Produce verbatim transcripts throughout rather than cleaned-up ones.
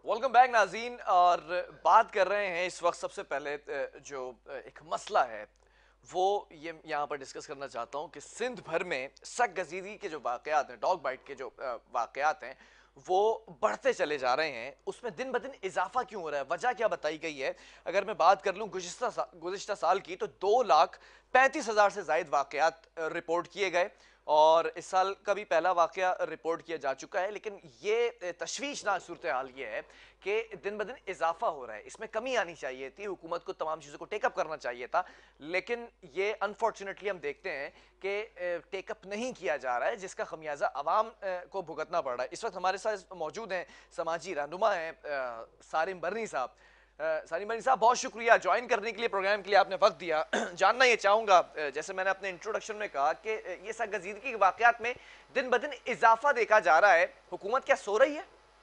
Welcome back नाज़रीन। और बात कर रहे हैं इस वक्त सबसे पहले जो एक मसला है वो ये यहाँ पर डिस्कस करना चाहता हूँ कि सिंध भर में सख्त गजीरी के जो वाक़यात हैं, डॉग बाइट के जो वाक़यात हैं वो बढ़ते चले जा रहे हैं। उसमें दिन ब दिन इजाफा क्यों हो रहा है, वजह क्या बताई गई है? अगर मैं बात कर लूँ गुज़िश्ता सा, गुज़िश्ता साल की, तो दो लाख पैंतीस हज़ार से ज़ायद वाक़यात रिपोर्ट किए गए और इस साल का भी पहला वाक़या रिपोर्ट किया जा चुका है। लेकिन ये तशवीशनाक सूरत हाल ये है कि दिन ब दिन इजाफा हो रहा है, इसमें कमी आनी चाहिए थी, हुकूमत को तमाम चीज़ों को टेकअप करना चाहिए था, लेकिन ये अनफॉर्चुनेटली हम देखते हैं कि टेकअप नहीं किया जा रहा है, जिसका खमियाजा अवाम को भुगतना पड़ रहा है। इस वक्त हमारे साथ मौजूद हैं समाजी रहनुमा हैं सारिम बरनी साहब। सारिम बरनी साहब, बहुत शुक्रिया ज्वाइन करने के लिए, प्रोग्राम के लिए आपने वक्त दिया। जानना ये चाहूँगा, जैसे मैंने अपने इंट्रोडक्शन में कहा कि ये सरगजीदगी के वाक़यात में दिन ब दिन इजाफा देखा जा रहा है, हुकूमत क्या सो रही है?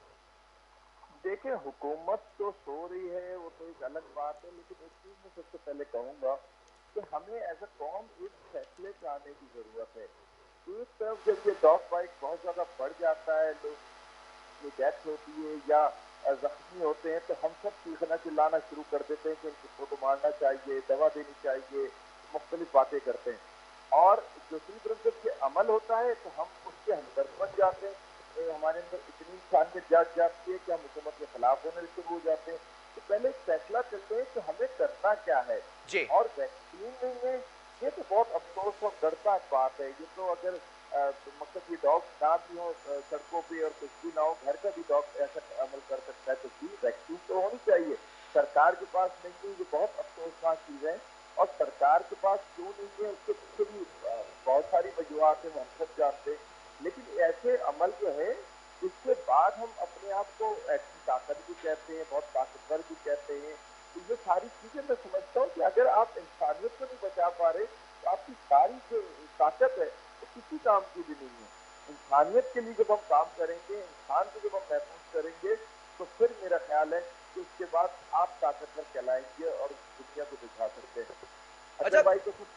देखिए, हुकूमत तो सो रही है, वो तो एक अलग बात है, लेकिन एक चीज मैं सबसे पहले कहूंगा कि हमें एज अ कौम एक फैसले पे आने की जरूरत है। एक तरफ जब ये डॉग बाइट बहुत ज्यादा बढ़ जाता है, लोग की डेथ होती है या जख्मी होते हैं, तो हम सब चीखना चिल्लाना शुरू कर देते हैं कि इनको तो मारना चाहिए, दवा देनी चाहिए, मुख्तलिफ बातें करते हैं। और दूसरी तरफ जब ये अमल होता है तो हम उसके हमदर्द बन जाते हैं। हमारे अंदर इतनी इंसानियत जाग जाती है कि हम हुकूमत के खिलाफ होने शुरू हो जाते हैं। तो पहले एक फैसला करते हैं कि हमें करना क्या है। जी। और वैक्सीन नहीं है, ये तो बहुत अफसोस और दर्दनाक बात है। ये तो अगर तो मतलब ये डॉग ना भी हो सड़कों पे और कुछ भी ना हो, घर का भी डॉग ऐसा अमल कर सकता है, तो जी वैक्सीन तो होनी चाहिए। सरकार के पास नहीं है, ये बहुत अफसोसनाक चीज है। और सरकार के पास क्यों नहीं है, उसके पीछे भी बहुत सारी वजूहत है, हम सब जानते हैं। लेकिन ऐसे अमल जो है जिसके बाद हम अपने आप को ऐसी ताकत भी कहते हैं, बहुत ताकतवर भी कहते हैं, तो ये सारी चीजें मैं समझता हूँ कि अगर आप इंसानियत को नहीं बचा पा रहे तो आपकी सारी जो ताकत है वो किसी काम की भी नहीं है। इंसानियत के लिए जब हम काम करेंगे, इंसान को जब हम महफूज करेंगे, तो फिर मेरा ख्याल है कि उसके बाद आप ताकतवर कहलाएंगे और दुनिया को दिखा सकते हैं। अच्छा अदर भाई तो कुछ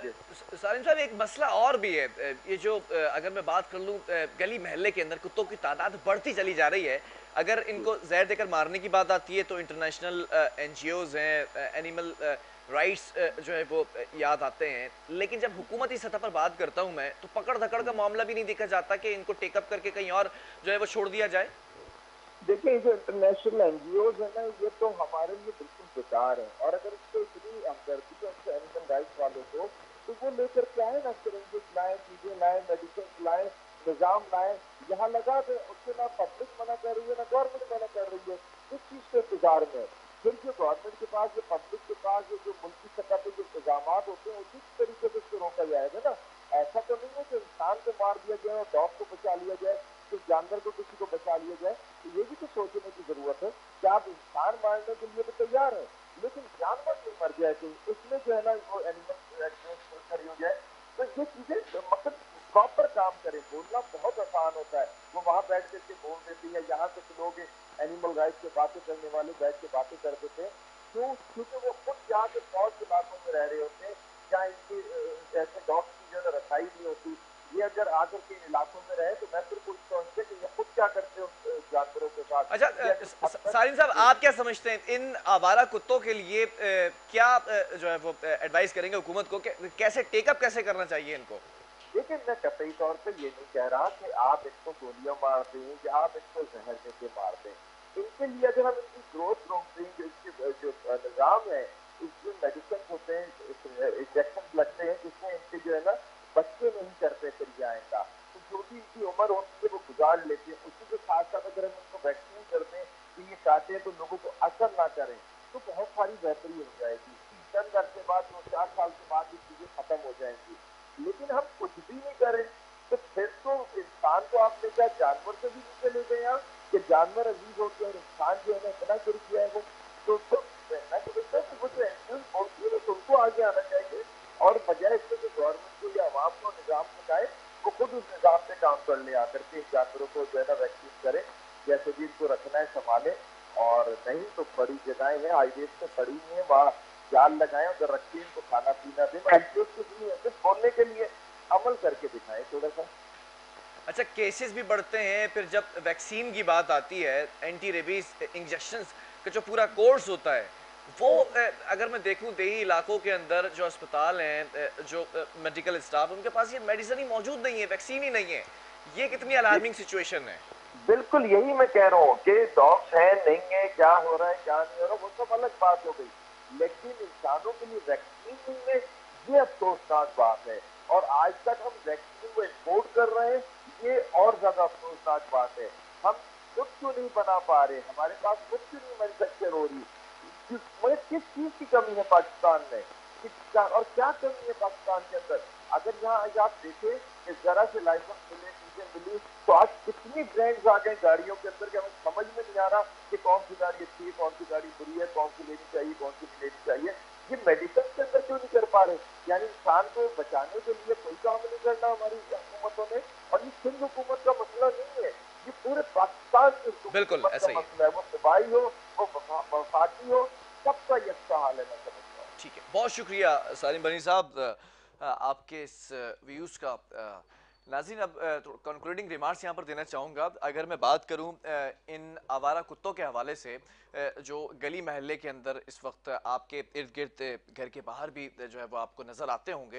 सालिम साहब, एक मसला और भी है। ये जो अगर मैं बात कर लूँ, गली मोहल्ले के अंदर कुत्तों की तादाद बढ़ती चली जा रही है। अगर इनको जहर देकर मारने की बात आती है तो इंटरनेशनल एनजीओज हैं, एनिमल राइट्स जो है वो याद आते हैं। लेकिन जब हुकूमती सतह पर बात करता हूँ मैं, तो पकड़ धकड़ का मामला भी नहीं देखा जाता कि इनको टेकअप करके कहीं और जो है वो छोड़ दिया जाए। देखिए, जो इंटरनेशनल एनजीओज है ना, ये तो हमारे लिए बिल्कुल बेकार है। और अगर इसको इतनी हमदर्दी है उनसे एनिमल राइट्स वालों को, तो वो लेकर के आए ना, सिरिंजेस लाए, चीजें लाए, मेडिसिन लाए, निजाम लाए, यहाँ लगा दे। उससे ना पब्लिक मना कर रही है ना गवर्नमेंट मना कर रही है, इस चीज के इंतजार में। फिर जो गवर्नमेंट के पास, जो पब्लिक के पास, जो जो मुल्की सतह पे जो इंतजाम होते हैं, उसी तरीके से उसको रोका जाएगा ना। ऐसा तो नहीं है कि इंसान को मार दिया जाए और डॉग को बचा लिया जाए, तो जानवर को किसी को बचा लिया जाए। तो ये भी तो सोचने की जरूरत है कि आप इंसान मारने के लिए तो तैयार है, लेकिन जानवर नहीं मर जाए तो उसमें जो है ना वो एनिमल खड़ी हो जाए। तो ये चीजें मतलब प्रॉपर काम करें। बोलना बहुत आसान होता है, वो वहां बैठ करके बोल देती है। यहाँ कुछ लोग एनिमल राइट्स की बातें करने वाले बैठ के बातें कर देते हैं। क्यों? क्योंकि वो खुद यहाँ के बहुत इलाकों में रह रहे होते हैं जहाँ इनकी ऐसे डॉग्स की जो है रसाई नहीं होती। ये अगर आकर के इलाकों में रहे तो मैं फिर पूछता हूँ कि ये खुद क्या करते हो जानवरों के साथ। अच्छा ये अगर सालिम साहब, आप क्या समझते हैं इन आवारा कुत्तों के लिए ए, क्या ए, जो है वो एडवाइस करेंगे हुकूमत को कि कैसे टेकअप कैसे करना चाहिए इनको? लेकिन मैं कतई तौर पे ये नहीं कह रहा कि आप इनको गोलियां मार दें या आप इनको जहर देके मार दें। इनके लिए अगर हम इनकी ग्रोथ रोक दें, जो इसके जो निजाम है, इसमें मेडिसिन होते हैं, इंजेक्शन लगते हैं जिसमें इनके जो है ना बच्चे नहीं करते फिर ये आएगा। तो जो भी इनकी उम्र होती है वो गुजार लेते हैं। उसी के साथ साथ अगर हम इनको वैक्सीन कर दें कि ये चाहते हैं तो लोगों को असर ना करें, तो बहुत सारी बेहतरी हो जाएगी। चंद अर्से बाद, दो चार साल के बाद ये चीजें खत्म हो जाएंगी। लेकिन हम कुछ भी नहीं करें तो फिर तो इंसान को आपने क्या जानवर से भी नीचे ले गए यहाँ कि जानवर अजीज होते हैं और इंसान जो है ना इतना गिर गया है। वो तो तो मैं तो कहता हूँ कि वो जो एनजीओ बोलती है तो उनको आगे आना चाहिए और बजाय इससे जो गवर्नमेंट को या आवाम को निजाम सिखाए, वो खुद उस निजाम पे काम कर ले आकर के जानवरों को जो है ना वैक्सीन करे, जैसे भी इनको रखना है संभाले। और नहीं तो बड़ी जगहें हैं, हाईवे पे पड़ी हुई है, वहाँ जाल लगाए, उधर रखिए, इनको खाना पीना दें। एनजीओ कुछ नहीं है, सिर्फ बोलने के लिए, अमल करके दिखाएं थोड़ा सा। अच्छा, केसेस भी बढ़ते हैं, फिर जब वैक्सीन की बात आती है, एंटी रेबीज इंजेक्शंस का जो पूरा कोर्स होता है, वो अ, अगर मैं देखूं देही इलाकों के अंदर जो अस्पताल हैं, अ, जो मेडिकल स्टाफ, उनके पास ये मेडिसिन ही मौजूद नहीं है, वैक्सीन ही नहीं है। ये कितनी अलार्मिंग सिचुएशन है। बिल्कुल यही मैं कह रहा हूँ कि डॉग्स हैं नहीं है, क्या हो रहा है क्या नहीं हो रहा, वो सब अलग बात हो गई, लेकिन इंसानों के लिए वैक्सीन नहीं है, ये अफसोसनाक बात है। और आज तक हम वैक्सीन को एक्सपोर्ट कर रहे हैं, ये और ज्यादा अफसोसनाक बात है। हम खुद क्यों नहीं बना पा रहे, हमारे पास खुद क्यों नहीं मैन्युफैक्चर हो रही, मतलब किस चीज की कमी है पाकिस्तान में, किस और क्या कमी है पाकिस्तान के अंदर। अगर यहाँ आज आप देखें कि जरा से लाइसेंस मिले, चीजें मिली, तो आज कितनी ब्रांड्स आ गए गाड़ियों के अंदर कि हमें समझ में नहीं आ रहा कि कौन सी गाड़ी अच्छी है, कौन सी गाड़ी बुरी है, कौन सी लेनी चाहिए, कौन सी नहीं लेनी चाहिए। ये मेडिसिन के अंदर क्यों नहीं कर पा रहे, यानी इंसान को बचाने के लिए कोई काम नहीं करना हमारी हुकूमतों ने। और ये सिंध हुकूमत का मसला नहीं है, ये पूरे पाकिस्तान की बिल्कुल हुकूमत का ऐसा ही है। मसला है, वो सूबाई हो, वो वफाकी हो, सबका ये अच्छा हाल है, मैं समझता हूँ। ठीक है, बहुत शुक्रिया सालिम बनी साहब, अ, आपके इस व्यूज़ का। अ, नाज़रीन, अब कंक्लूडिंग रिमार्क्स यहाँ पर देना चाहूँगा। अगर मैं बात करूँ अ, इन आवारा कुत्तों के हवाले से, अ, जो गली महल्ले के अंदर इस वक्त आपके इर्द गिर्द घर के बाहर भी जो है वो आपको नज़र आते होंगे,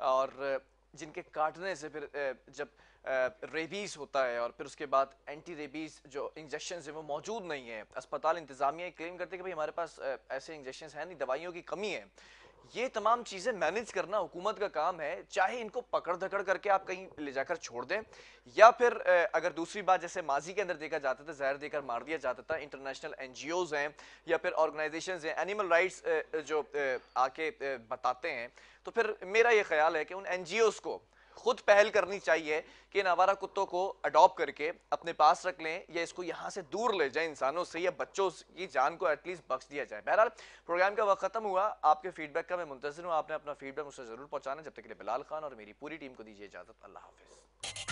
और जिनके काटने से फिर अ, जब रेबीज़ होता है और फिर उसके बाद एंटी रेबीज़ जो इंजेक्शन है वो मौजूद नहीं है, अस्पताल इंतज़ामिया क्लेम करते हैं कि भाई हमारे पास अ, ऐसे इंजेक्शन हैं नहीं, दवाइयों की कमी है। ये तमाम चीज़ें मैनेज करना हुकूमत का काम है, चाहे इनको पकड़ धकड़ करके आप कहीं ले जाकर छोड़ दें, या फिर अ, अगर दूसरी बात, जैसे माजी के अंदर देखा जाता था, जहर देकर मार दिया जाता था, इंटरनेशनल एनजीओज हैं या फिर ऑर्गेनाइजेशंस हैं, एनिमल राइट्स जो अ, आके अ, बताते हैं, तो फिर मेरा ये ख्याल है कि उन एनजीओज को खुद पहल करनी चाहिए कि इन आवारा कुत्तों को अडॉप्ट करके अपने पास रख लें, या इसको यहाँ से दूर ले जाएं इंसानों से, या बच्चों की जान को एटलीस्ट बख्श दिया जाए। बहरहाल, प्रोग्राम का वक्त खत्म हुआ, आपके फीडबैक का मैं मुंतज़िर हूँ, आपने अपना फीडबैक मुझसे ज़रूर पहुँचाना। जब तक के लिए बिलाल खान और मेरी पूरी टीम को दीजिए इजाज़त। अल्लाह हाफिज़।